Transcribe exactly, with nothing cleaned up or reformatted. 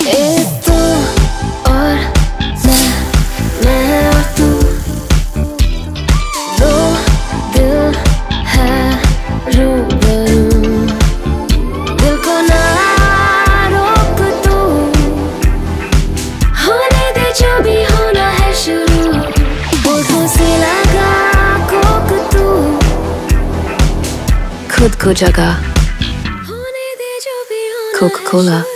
एक तू और मैं, मैं और तू, दो दिल है रूबरू। दिल को ना रोक तू, होने दे जो भी होना है शुरू। होठों से लगा कोक तू, खुद को जगा कोका कोला।